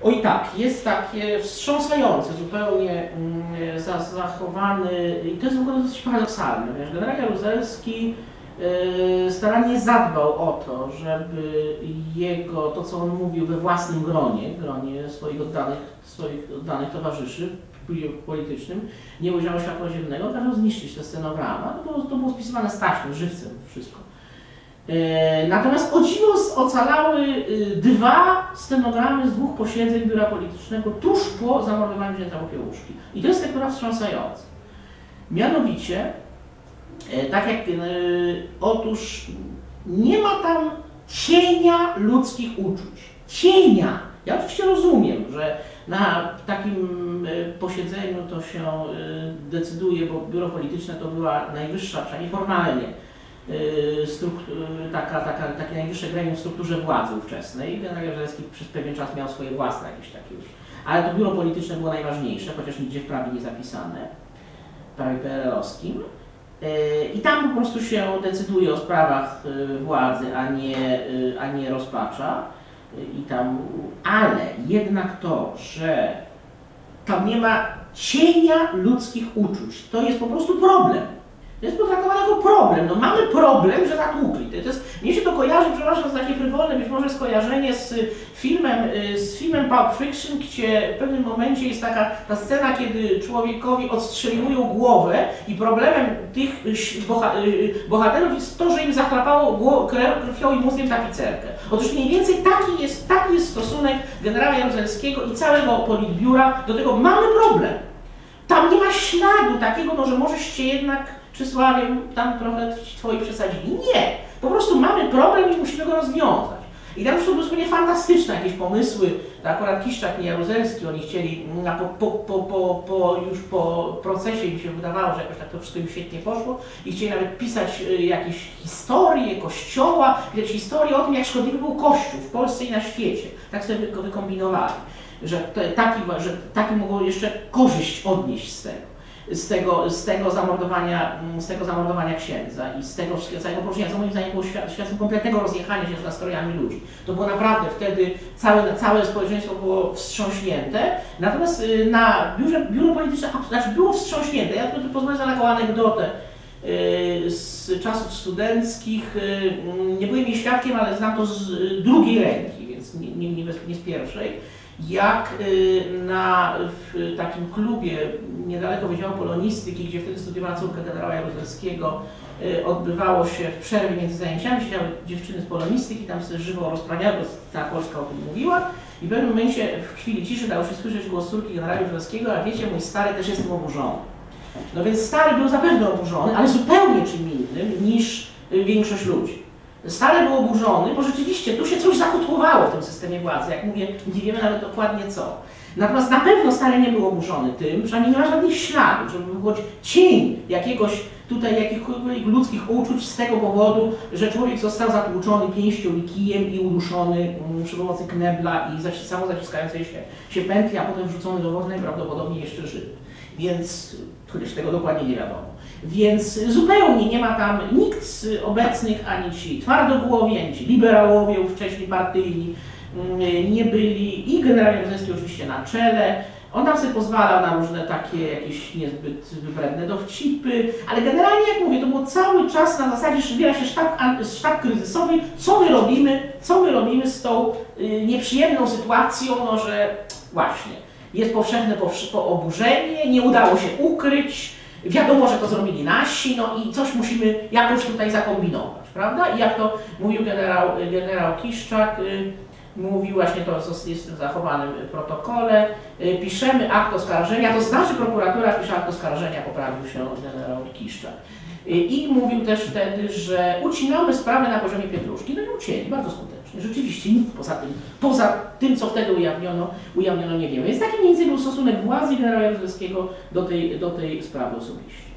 Oj tak, jest takie wstrząsające zupełnie zachowany, i to jest w ogóle dosyć paradoksalne, wiesz, generał Jaruzelski starannie zadbał o to, żeby to co on mówił we własnym gronie swoich oddanych towarzyszy politycznym, nie ujrzało światła dziennego, kazał zniszczyć te scenograma. To było spisywane z taśmy, żywcem, wszystko. Natomiast o dziwo ocalały 2 stenogramy z 2 posiedzeń biura politycznego tuż po zamordowaniu księdza Popiełuszki. I to jest lektura wstrząsająca. Mianowicie, tak jak otóż nie ma tam cienia ludzkich uczuć. Cienia! Ja oczywiście rozumiem, że na takim posiedzeniu to się decyduje, bo biuro polityczne to była najwyższa, przynajmniej formalnie, takie najwyższe gremium w strukturze władzy ówczesnej. Generał Jaruzelski przez pewien czas miał swoje własne jakieś takie już. Ale to biuro polityczne było najważniejsze, chociaż nigdzie w prawie nie zapisane, w prawie PRL-owskim. I tam po prostu się decyduje o sprawach władzy, a nie rozpacza. Ale jednak to, że tam nie ma cienia ludzkich uczuć, to jest po prostu problem. To jest potraktowane jako problem. No mamy problem, że natłukli. Mnie się to kojarzy, przepraszam, za takie frywolne być może skojarzenie z filmem Pulp Fiction, gdzie w pewnym momencie jest ta scena, kiedy człowiekowi odstrzeliwują głowę i problemem tych bohaterów jest to, że im zachlapało krwią i mózgiem tapicerkę. Otóż mniej więcej taki jest stosunek generała Jaruzelskiego i całego politbiura do tego. Mamy problem. Tam nie ma śladu takiego, no, że możesz się jednak Czysławiem tam trochę twoi przesadzili. Nie! Po prostu mamy problem i musimy go rozwiązać. I tam już są zupełnie fantastyczne jakieś pomysły. To akurat Kiszczak, nie Jaruzelski, oni chcieli już po procesie im się wydawało, że jakoś tak to wszystko im świetnie poszło i chcieli nawet pisać jakieś historie Kościoła, jakieś historie o tym, jak szkodliwy był Kościół w Polsce i na świecie. Tak sobie go wykombinowali, że taki mogą jeszcze korzyść odnieść z tego zamordowania księdza i z tego wszystkiego całego poruszenia, co moim zdaniem było świadectwem kompletnego rozjechania się z nastrojami ludzi. To było naprawdę wtedy, całe społeczeństwo było wstrząśnięte, natomiast na biuro polityczne było wstrząśnięte. Ja tu pozwolę za taką anegdotę z czasów studenckich. Nie byłem jej świadkiem, ale znam to z drugiej ręki, więc nie z pierwszej. Jak w takim klubie niedaleko Wydziału Polonistyki, gdzie wtedy studiowała córka generała Jaruzelskiego, odbywało się w przerwie między zajęciami, siedziały dziewczyny z polonistyki, tam sobie żywo rozprawiały, bo cała Polska o tym mówiła i w pewnym momencie w chwili ciszy dało się słyszeć głos córki generała Jaruzelskiego, a wiecie, mój stary też jest tym oburzony. No więc stary był zapewne oburzony, ale zupełnie czym innym niż większość ludzi. Stary był oburzony, bo rzeczywiście tu się coś zakotłowało w tym systemie władzy, jak mówię, nie wiemy nawet dokładnie co. Natomiast na pewno Stary nie był oburzony tym, przynajmniej nie ma żadnych śladów, żeby był cień jakichkolwiek ludzkich uczuć z tego powodu, że człowiek został zatłuczony pięścią i kijem i uduszony przy pomocy knebla i samo zaciskającej się pętli, a potem wrzucony do wody, najprawdopodobniej jeszcze żywy. Więc, chociaż tego dokładnie nie wiadomo. Więc zupełnie nie ma tam nikt z obecnych, ani ci twardogłowi, ani ci liberałowie ówcześni partyjni nie byli i generał Jaruzelski oczywiście na czele. On tam sobie pozwalał na różne takie jakieś niezbyt wybredne dowcipy, ale generalnie, jak mówię, to było cały czas na zasadzie, że zbiera się sztab kryzysowy, co my robimy z tą nieprzyjemną sytuacją, no że właśnie jest powszechne oburzenie, nie udało się ukryć, wiadomo, że to zrobili nasi, no i coś musimy jakoś tutaj zakombinować, prawda? I jak to mówił generał Kiszczak, mówił właśnie to, co jest w zachowanym protokole, piszemy akt oskarżenia, to znaczy prokuratura pisze akt oskarżenia, poprawił się generał Kiszczak. I mówił też wtedy, że ucinamy sprawę na poziomie Pietruszki, no i ucięli bardzo skutecznie. Rzeczywiście nic poza tym, co wtedy ujawniono nie wiemy. Więc taki mniej więcej był stosunek władzy generała Jaruzelskiego do tej sprawy osobiście.